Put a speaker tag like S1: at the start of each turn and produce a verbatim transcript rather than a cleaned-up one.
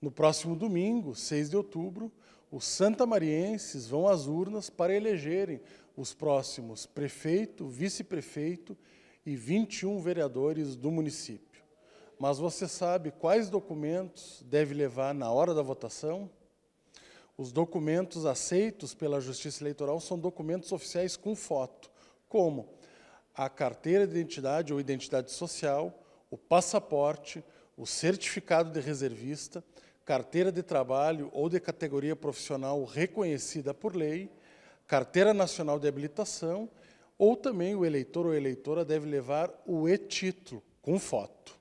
S1: No próximo domingo, seis de outubro, os santamarienses vão às urnas para elegerem os próximos prefeito, vice-prefeito e vinte e um vereadores do município. Mas você sabe quais documentos deve levar na hora da votação? Os documentos aceitos pela Justiça Eleitoral são documentos oficiais com foto, como a carteira de identidade ou identidade social, o passaporte, o certificado de reservista, carteira de trabalho ou de categoria profissional reconhecida por lei, carteira nacional de habilitação, ou também o eleitor ou eleitora deve levar o e-título com foto.